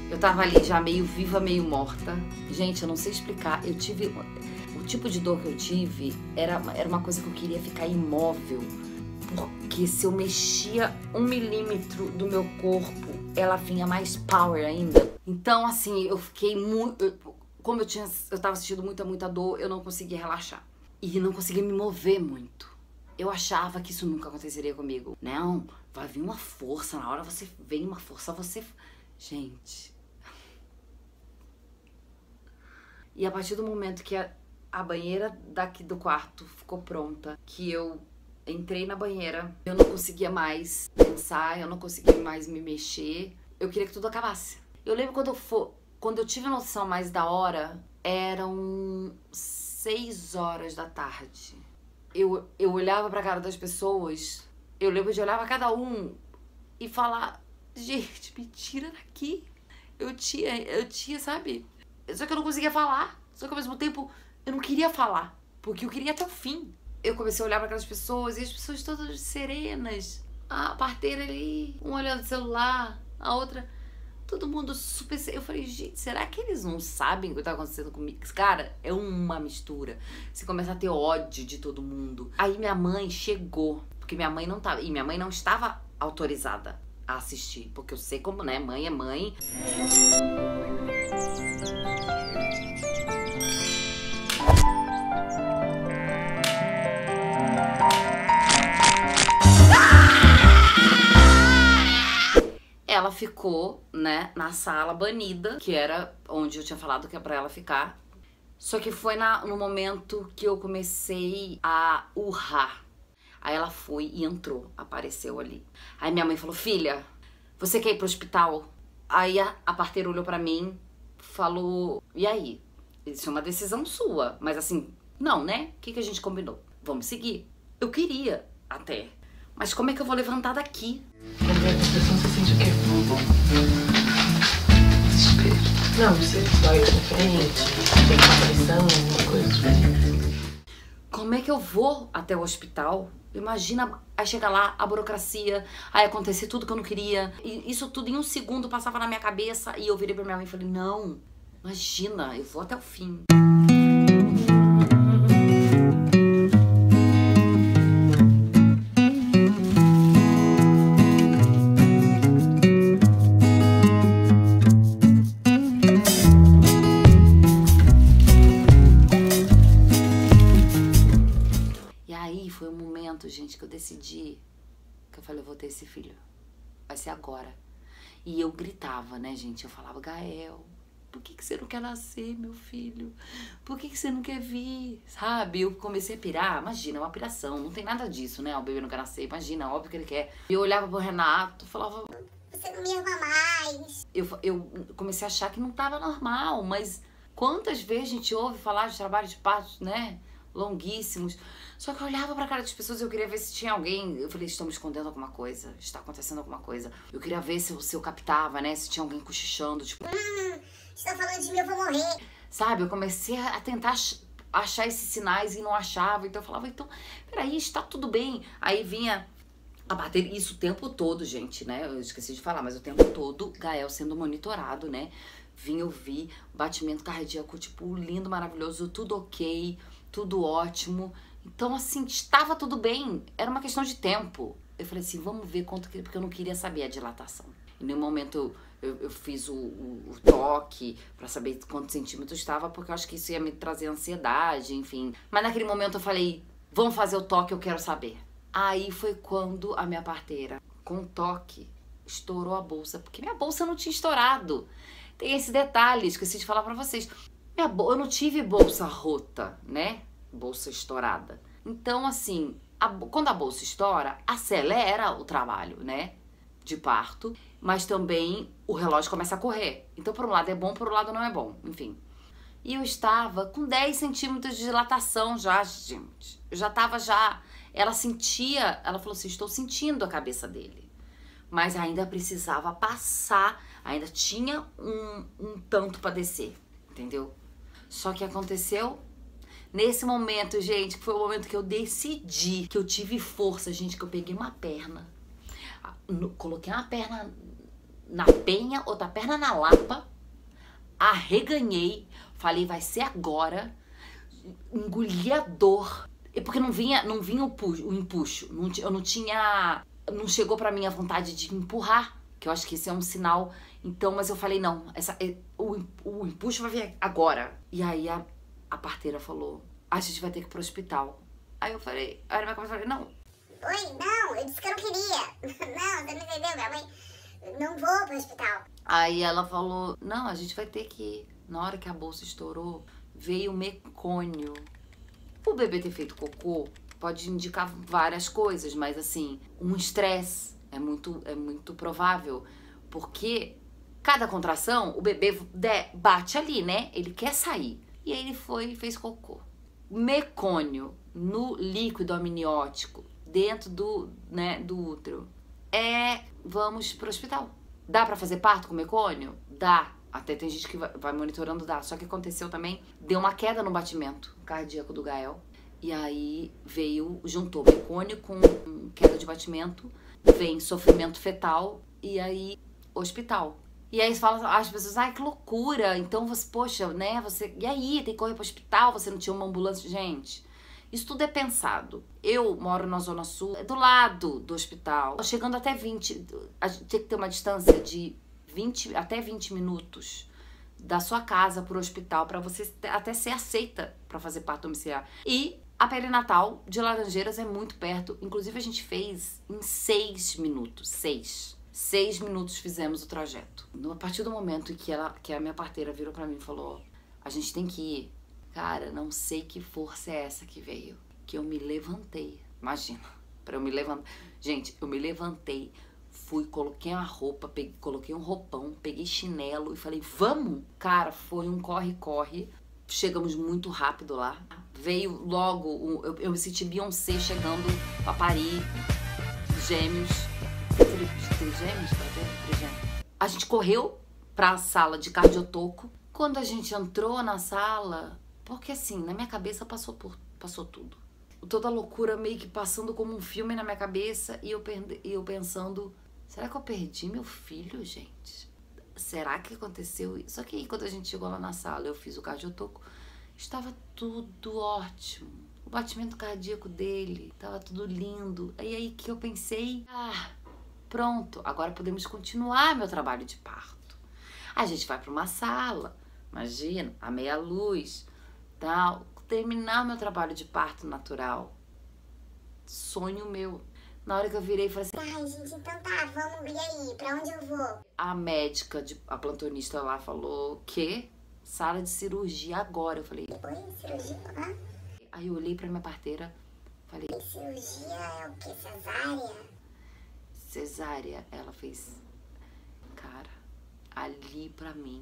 Eu tava ali já meio viva, meio morta. Gente, eu não sei explicar. Eu tive... O tipo de dor que eu tive era uma coisa que eu queria ficar imóvel. Porque se eu mexia 1 milímetro do meu corpo, ela vinha mais power ainda. Então, assim, eu fiquei muito... Como eu tava sentindo muita dor, eu não conseguia relaxar. E não conseguia me mover muito. Eu achava que isso nunca aconteceria comigo. Não, vai vir uma força, na hora vem uma força, você... Gente... E a partir do momento que a banheira daqui do quarto ficou pronta, que eu entrei na banheira, eu não conseguia mais pensar, eu não conseguia mais me mexer. Eu queria que tudo acabasse. Eu lembro quando eu tive noção mais da hora, eram 6 horas da tarde. Eu olhava pra cara das pessoas, eu lembro de olhar pra cada um e falar, gente, me tira daqui. Eu tinha, sabe? Só que eu não conseguia falar. Só que ao mesmo tempo eu não queria falar, porque eu queria ir até o fim. Eu comecei a olhar para aquelas pessoas e as pessoas todas serenas. A parteira ali, um olhando o celular, a outra, todo mundo super... Eu falei, gente, será que eles não sabem o que tá acontecendo comigo? Cara, é uma mistura. Você começa a ter ódio de todo mundo. Aí minha mãe chegou, porque minha mãe não tava... E minha mãe não estava autorizada a assistir, porque eu sei como, né? Mãe é mãe. Ela ficou, né, na sala banida, que era onde eu tinha falado que é pra ela ficar. Só que foi no momento que eu comecei a urrar. Aí ela foi e entrou, apareceu ali. Aí minha mãe falou, filha, você quer ir pro hospital? Aí a parteira olhou pra mim, falou, e aí? Isso é uma decisão sua, mas assim, não, né? O que a gente combinou? Vamos seguir. Eu queria até, mas como é que eu vou levantar daqui? Quando a depressão, você sente o quê? Desespero. Não, você dói na frente, tem pressão, alguma coisa assim. Como é que eu vou até o hospital? Imagina, aí chega lá, a burocracia, aí acontecer tudo que eu não queria. E isso tudo em 1 segundo passava na minha cabeça e eu virei pra minha mãe e falei, não, imagina, eu vou até o fim. Foi um momento, gente, que eu decidi, que eu falei, eu vou ter esse filho, vai ser agora. E eu gritava, né, gente, eu falava, Gael, por que você não quer nascer, meu filho? Por que você não quer vir? Sabe, eu comecei a pirar, imagina, é uma piração, não tem nada disso, né, o bebê não quer nascer, imagina, óbvio que ele quer. Eu olhava pro Renato, falava, você não me ama mais. Eu comecei a achar que não tava normal, mas quantas vezes a gente ouve falar de trabalho de parto, né, longuíssimos. Só que eu olhava pra cara das pessoas e eu queria ver se tinha alguém. Eu falei, estão me escondendo alguma coisa, está acontecendo alguma coisa. Eu queria ver se eu captava, né, se tinha alguém cochichando, tipo, está falando de mim, eu vou morrer. Sabe, eu comecei a tentar achar esses sinais e não achava. Então eu falava, então, peraí, está tudo bem. Aí vinha a bater isso o tempo todo, gente, né, eu esqueci de falar, mas o tempo todo Gael sendo monitorado, né. Vim ouvir o batimento cardíaco, tipo, lindo, maravilhoso, tudo ok, tudo ótimo. Então, assim, estava tudo bem. Era uma questão de tempo. Eu falei assim, vamos ver quanto que... Porque eu não queria saber a dilatação. E no momento eu fiz o toque pra saber quantos centímetros estava, porque eu acho que isso ia me trazer ansiedade, enfim. Mas naquele momento eu falei, vamos fazer o toque, eu quero saber. Aí foi quando a minha parteira, com o toque, estourou a bolsa. Porque minha bolsa não tinha estourado. Tem esse detalhe, esqueci de falar pra vocês. Eu não tive bolsa rota, né? Bolsa estourada. Então, assim, quando a bolsa estoura, acelera o trabalho, né? De parto, mas também o relógio começa a correr. Então, por um lado é bom, por um lado não é bom, enfim. E eu estava com 10 centímetros de dilatação já, gente. Eu já tava Ela sentia, ela falou assim, estou sentindo a cabeça dele. Mas ainda precisava passar, ainda tinha um tanto pra descer, entendeu? Só que aconteceu nesse momento, gente, que foi o momento que eu decidi, que eu tive força, gente, que eu peguei uma perna, coloquei uma perna na penha, outra perna na lapa, arreganhei, falei, vai ser agora, engoli a dor, porque não vinha o empuxo, eu não tinha, não chegou pra mim a vontade de empurrar, que eu acho que esse é um sinal, então, mas eu falei, não, o empuxo vai vir agora. E aí a parteira falou, a gente vai ter que ir pro hospital. Aí eu falei, aí minha cabeça, eu falei, não. Oi, não, eu disse que eu não queria. Não, você não entendeu, minha mãe, não vou pro hospital. Aí ela falou, não, a gente vai ter que ir. Na hora que a bolsa estourou, veio o mecônio. O bebê ter feito cocô pode indicar várias coisas, mas assim, um estresse é muito provável, porque cada contração, o bebê bate ali, né? Ele quer sair. E aí ele foi e fez cocô. Mecônio no líquido amniótico, dentro do útero, vamos pro hospital. Dá pra fazer parto com mecônio? Dá. Até tem gente que vai monitorando, dá. Só que aconteceu também, deu uma queda no batimento cardíaco do Gael. E aí juntou mecônio com queda de batimento, vem sofrimento fetal e aí hospital. E aí as pessoas, ai, que loucura, então você, poxa, né, e aí, tem que correr pro hospital, você não tinha uma ambulância? Gente, isso tudo é pensado. Eu moro na Zona Sul, do lado do hospital, chegando até 20, a gente tem que ter uma distância de 20 até 20 minutos da sua casa pro hospital, pra você até ser aceita pra fazer parto domiciliar. E a perinatal de Laranjeiras é muito perto, inclusive a gente fez em 6 minutos, 6 minutos fizemos o trajeto. A partir do momento que a minha parteira virou pra mim e falou, a gente tem que ir. Cara, não sei que força é essa que veio. Que eu me levantei. Imagina, pra eu me levantar. Gente, eu me levantei, coloquei uma roupa, coloquei um roupão, peguei chinelo e falei, vamos? Cara, foi um corre-corre. Chegamos muito rápido lá. Veio logo, eu me senti Beyoncé chegando pra parir, gêmeos. Trigêmeos? A gente correu pra sala de cardiotoco. Quando a gente entrou na sala, porque assim, na minha cabeça passou tudo. Toda a loucura meio que passando como um filme na minha cabeça e eu pensando, será que eu perdi meu filho, gente? Será que aconteceu isso? Só que aí quando a gente chegou lá na sala, eu fiz o cardiotoco, estava tudo ótimo. O batimento cardíaco dele, estava tudo lindo. Aí que eu pensei, pronto, agora podemos continuar meu trabalho de parto. A gente vai para uma sala, imagina, a meia luz, tal, terminar meu trabalho de parto natural. Sonho meu. Na hora que eu virei e falei assim, ai, gente, então tá, vamos, e aí, pra onde eu vou? A médica, a plantonista lá falou, que? Sala de cirurgia agora. Eu falei, oi, cirurgia? Aí eu olhei pra minha parteira, falei, cirurgia é o que, cesárea? Cesárea, ela fez, cara, ali pra mim,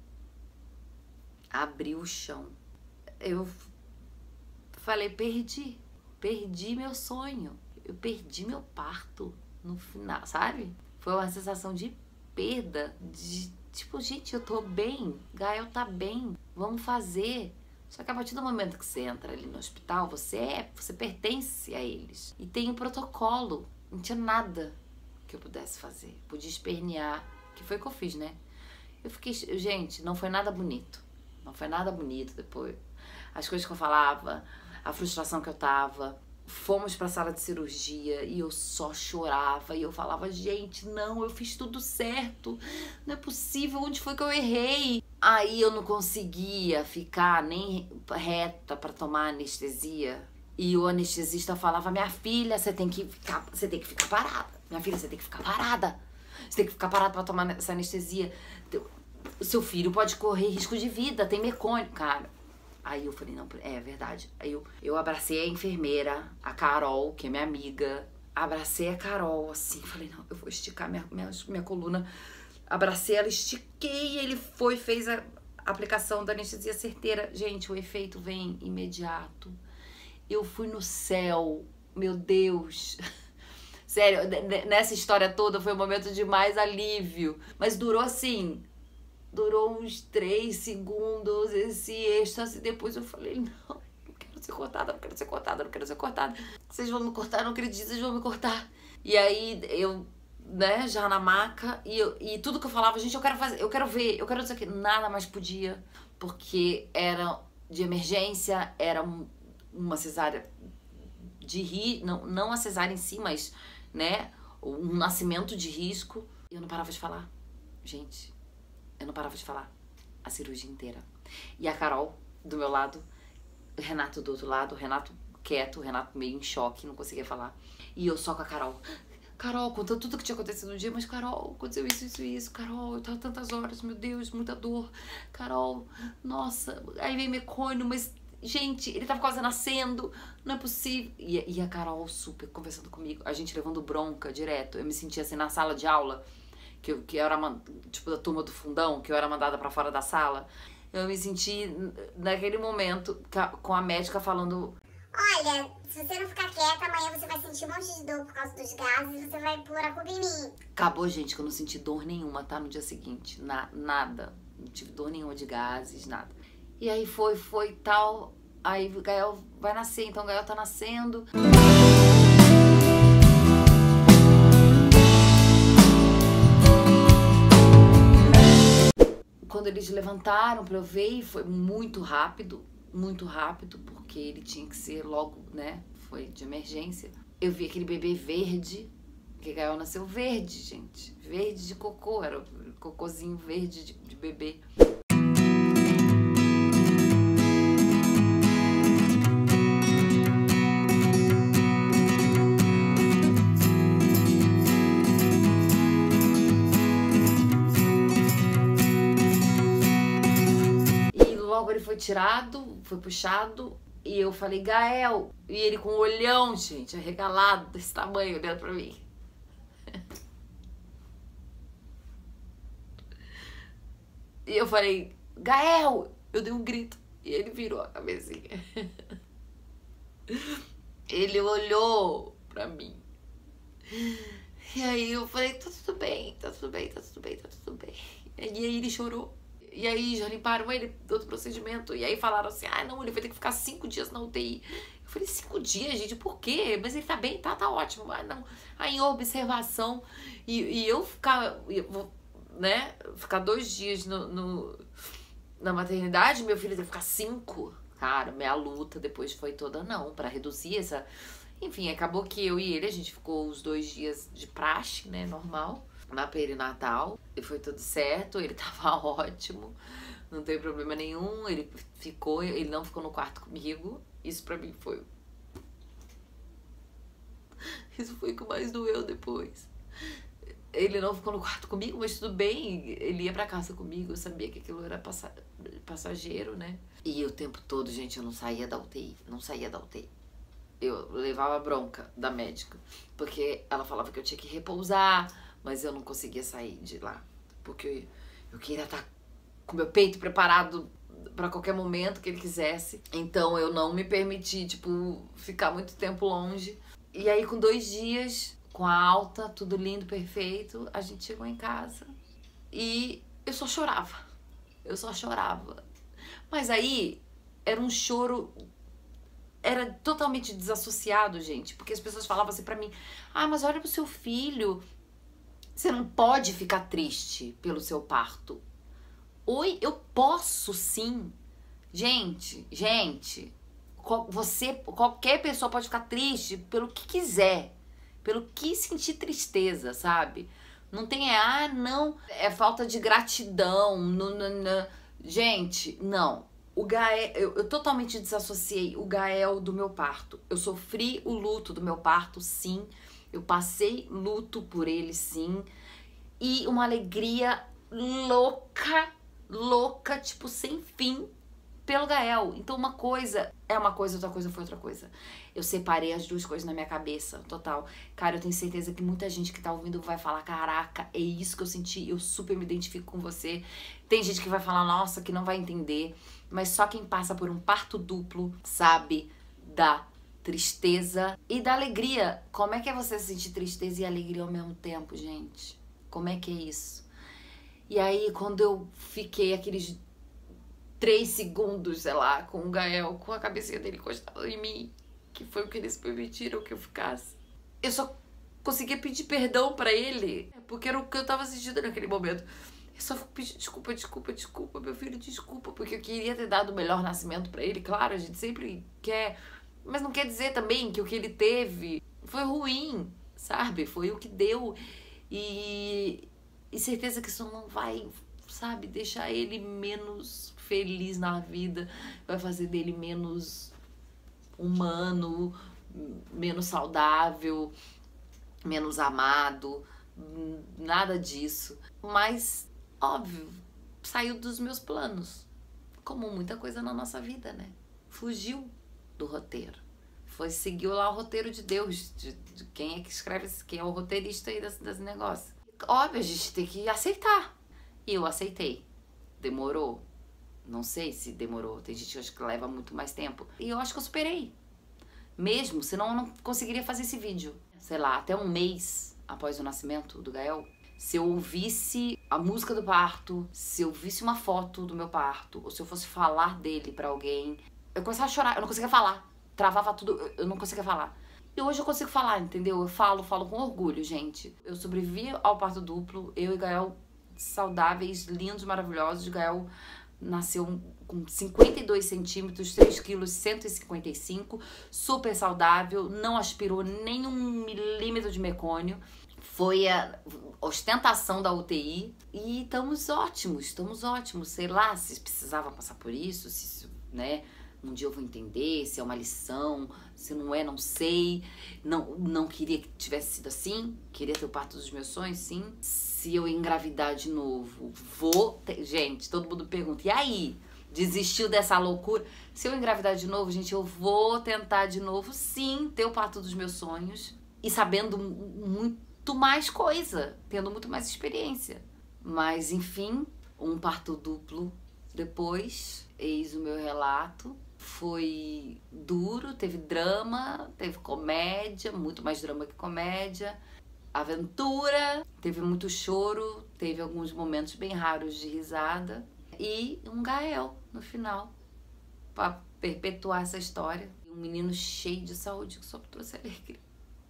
abriu o chão. Eu falei, perdi meu sonho, eu perdi meu parto no final, sabe? Foi uma sensação de perda, de tipo, gente, eu tô bem, Gael tá bem, vamos fazer. Só que a partir do momento que você entra ali no hospital, você pertence a eles. E tem um protocolo, não tinha nada que eu pudesse fazer. Podia espernear, que foi o que eu fiz, né? Eu fiquei, gente, não foi nada bonito. Não foi nada bonito depois. As coisas que eu falava, a frustração que eu tava. Fomos pra sala de cirurgia e eu só chorava. E eu falava, gente, não, eu fiz tudo certo. Não é possível, onde foi que eu errei? Aí eu não conseguia ficar nem reta pra tomar anestesia. E o anestesista falava, minha filha, você tem que ficar parada. Minha filha, você tem que ficar parada. Você tem que ficar parada pra tomar essa anestesia. O seu filho pode correr risco de vida, tem mecônio, cara. Aí eu falei, não, é verdade. Aí eu abracei a enfermeira, a Carol, que é minha amiga. Abracei a Carol, assim, falei, não, eu vou esticar minha coluna. Abracei ela, estiquei, ele fez a aplicação da anestesia certeira. Gente, o efeito vem imediato. Eu fui no céu, meu Deus. Sério, nessa história toda foi o momento de mais alívio. Mas durou assim, durou uns 3 segundos esse êxtase. Depois eu falei, não quero ser cortada, não quero ser cortada, não quero ser cortada. Vocês vão me cortar, não acredito, vocês vão me cortar. E aí eu né, já na maca, e tudo que eu falava, gente, eu quero fazer, eu quero ver, eu quero dizer que nada mais podia, porque era de emergência, era uma cesárea de risco, não a cesárea em si, mas, né, um nascimento de risco. Eu não parava de falar, gente, eu não parava de falar a cirurgia inteira. E a Carol do meu lado, o Renato do outro lado, o Renato quieto, o Renato meio em choque, não conseguia falar. E eu só com a Carol. Carol, contando tudo que tinha acontecido no dia, mas Carol, aconteceu isso. Carol, eu tava tantas horas, meu Deus, muita dor. Carol, nossa, aí vem mecônio, mas, gente, ele tava quase nascendo, não é possível. E a Carol super conversando comigo, a gente levando bronca direto. Eu me sentia assim na sala de aula, que eu era, tipo, da turma do fundão, que eu era mandada pra fora da sala. Eu me senti naquele momento com a médica falando: olha, se você não ficar quieta, amanhã você vai sentir um monte de dor por causa dos gases e você vai pôr a culpa em mim. Acabou, gente, que eu não senti dor nenhuma, tá? No dia seguinte, nada. Não tive dor nenhuma de gases, nada. E aí foi tal. Aí o Gael vai nascer, então o Gael tá nascendo. Quando eles levantaram pra eu ver, foi muito rápido, porque ele tinha que ser logo, né? Foi de emergência. Eu vi aquele bebê verde, porque Gael nasceu verde, gente. Verde de cocô, era o cocôzinho verde de bebê. Logo ele foi tirado, foi puxado, e eu falei, Gael, e ele com o olhão, gente, arregalado, desse tamanho, olhando pra mim. E eu falei, Gael, eu dei um grito, e ele virou a cabecinha. Ele olhou pra mim. E aí eu falei, tá tudo bem. E aí ele chorou. E aí já limparam ele do outro procedimento. E aí falaram assim, não, ele vai ter que ficar 5 dias na UTI. Eu falei, 5 dias, gente, por quê? Mas ele tá bem, tá ótimo. Não. Aí em observação. E eu ficar, né, ficar 2 dias na maternidade, meu filho tem que ficar 5. Cara, minha luta depois foi toda pra reduzir essa... Enfim, acabou que eu e ele, a gente ficou os 2 dias de praxe, né, normal. Na perinatal, e foi tudo certo, ele tava ótimo, não tem problema nenhum, ele não ficou no quarto comigo, isso pra mim foi... Isso foi o que mais doeu depois. Ele não ficou no quarto comigo, mas tudo bem, ele ia pra casa comigo, eu sabia que aquilo era passageiro, né? E o tempo todo, gente, eu não saía da UTI. Eu levava bronca da médica, porque ela falava que eu tinha que repousar, mas eu não conseguia sair de lá, porque eu queria estar com meu peito preparado pra qualquer momento que ele quisesse. Então eu não me permiti, tipo, ficar muito tempo longe. E aí com 2 dias, com a alta, tudo lindo, perfeito, a gente chegou em casa e eu só chorava. Mas aí era um choro... Era totalmente desassociado, gente, porque as pessoas falavam assim pra mim, mas olha pro seu filho... Você não pode ficar triste pelo seu parto. Oi, eu posso sim. Gente, qualquer pessoa pode ficar triste pelo que quiser, pelo que sentir tristeza, sabe? Não tem, não, é falta de gratidão, não. Gente, não. O Gael, eu totalmente desassociei o Gael do meu parto. Eu sofri o luto do meu parto, sim. Eu passei luto por ele, sim. E uma alegria louca, tipo, sem fim, pelo Gael. Então uma coisa é uma coisa, outra coisa foi outra coisa. Eu separei as 2 coisas na minha cabeça, total. Cara, eu tenho certeza que muita gente que tá ouvindo vai falar, caraca, é isso que eu senti, eu super me identifico com você. Tem gente que vai falar, nossa, que não vai entender. Mas só quem passa por um parto duplo sabe da tristeza e da alegria. Como é que é você sentir tristeza e alegria ao mesmo tempo, gente? Como é que é isso? E aí, quando eu fiquei aqueles 3 segundos, sei lá, com o Gael, com a cabecinha dele encostada em mim, que foi o que eles permitiram que eu ficasse, eu só conseguia pedir perdão pra ele, porque era o que eu tava sentindo naquele momento. Eu só pedi desculpa, meu filho, desculpa, porque eu queria ter dado o melhor nascimento pra ele. Claro, a gente sempre quer, mas não quer dizer também que o que ele teve foi ruim, sabe? Foi o que deu. E certeza que isso não vai, sabe, deixar ele menos feliz na vida, vai fazer dele menos humano, menos saudável, menos amado, nada disso. Mas, óbvio, saiu dos meus planos, como muita coisa na nossa vida, né? Fugiu do roteiro. Seguiu lá o roteiro de Deus, de quem é que escreve, quem é o roteirista aí desse negócio. Óbvio, a gente tem que aceitar. E eu aceitei. Demorou? Não sei se demorou. Tem gente que acha que leva muito mais tempo. E eu acho que eu superei. Mesmo, senão eu não conseguiria fazer esse vídeo. Sei lá, até um mês após o nascimento do Gael, se eu ouvisse a música do parto, se eu visse uma foto do meu parto, ou se eu fosse falar dele pra alguém, eu começava a chorar, eu não conseguia falar. Travava tudo, eu não conseguia falar. E hoje eu consigo falar, entendeu? Eu falo com orgulho, gente. Eu sobrevivi ao parto duplo, eu e Gael saudáveis, lindos, maravilhosos. Gael nasceu com 52 centímetros, 3 quilos, 155, super saudável, não aspirou nem 1 milímetro de mecônio. Foi a ostentação da UTI e estamos ótimos, sei lá se precisava passar por isso, se, né, um dia eu vou entender, se é uma lição, se não é, não sei, não queria que tivesse sido assim, queria ter o parto dos meus sonhos, sim. Se eu engravidar de novo, vou ter... Gente, todo mundo pergunta, e aí? Desistiu dessa loucura? Se eu engravidar de novo, gente, eu vou tentar de novo, sim, ter o parto dos meus sonhos e sabendo muito mais coisa, tendo muito mais experiência. Mas, enfim, um parto duplo depois, eis o meu relato. Foi duro, teve drama, teve comédia, muito mais drama que comédia, aventura, teve muito choro, teve alguns momentos bem raros de risada e um Gael no final para perpetuar essa história. Um menino cheio de saúde que só trouxe alegria.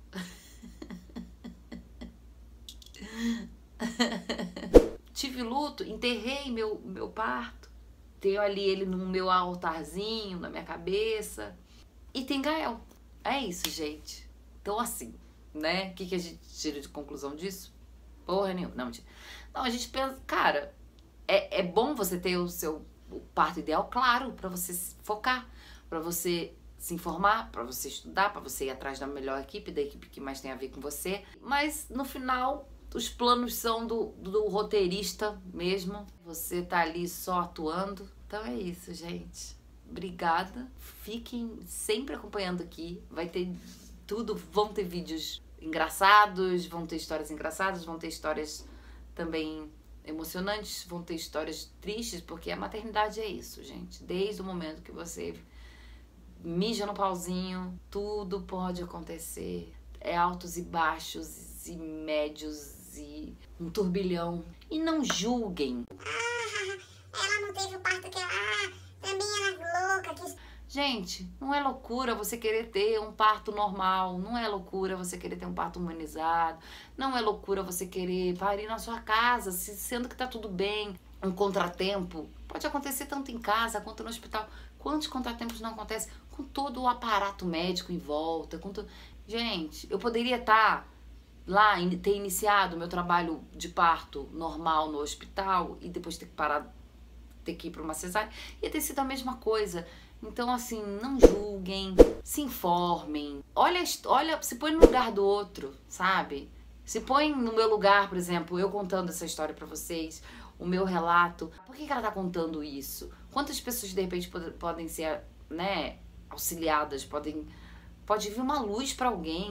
Tive luto, enterrei meu parto. Tenho ali ele no meu altarzinho, na minha cabeça. E tem Gael. É isso, gente. Então, assim, né? O que a gente tira de conclusão disso? Porra nenhuma. Não, a gente pensa, cara, é bom você ter o parto ideal, claro, pra você focar, pra você se informar, pra você estudar, pra você ir atrás da melhor equipe, da equipe que mais tem a ver com você. Mas, no final, os planos são do roteirista mesmo. Você tá ali só atuando. Então é isso, gente. Obrigada. Fiquem sempre acompanhando aqui. Vai ter tudo. Vão ter vídeos engraçados, vão ter histórias engraçadas, vão ter histórias também emocionantes, vão ter histórias tristes, porque a maternidade é isso, gente. Desde o momento que você mija no pauzinho, tudo pode acontecer. É altos e baixos e médios e um turbilhão. E não julguem. Ela não teve o parto que ela... também ela louca. Gente, não é loucura você querer ter um parto normal. Não é loucura você querer ter um parto humanizado. Não é loucura você querer parir na sua casa, sendo que tá tudo bem. Um contratempo pode acontecer tanto em casa quanto no hospital. Quantos contratempos não acontecem com todo o aparato médico em volta? Gente, eu poderia estar lá, ter iniciado o meu trabalho de parto normal no hospital e depois ter que parar, ter que ir para uma cesárea, ia ter sido a mesma coisa. Então, assim, não julguem, se informem. Olha, se põe no lugar do outro, sabe? Se põe no meu lugar, por exemplo, eu contando essa história pra vocês, o meu relato. Por que ela tá contando isso? Quantas pessoas, de repente, podem ser, né, auxiliadas? Pode vir uma luz pra alguém.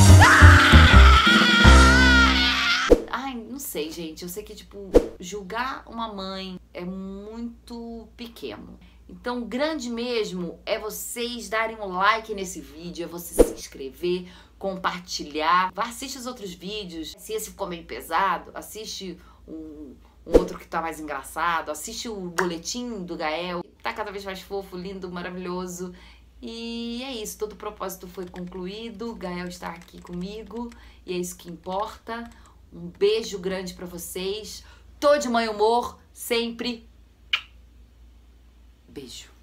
Ai, não sei, gente. Eu sei que, tipo, julgar uma mãe é muito pequeno. Então, o grande mesmo é vocês darem um like nesse vídeo, é você se inscrever, compartilhar. Vá, assiste os outros vídeos. Se esse ficou meio pesado, assiste um outro que tá mais engraçado. Assiste o boletim do Gael. Tá cada vez mais fofo, lindo, maravilhoso. E é isso, todo o propósito foi concluído, Gael está aqui comigo e é isso que importa. Um beijo grande pra vocês. Tô de mau humor, sempre. Beijo.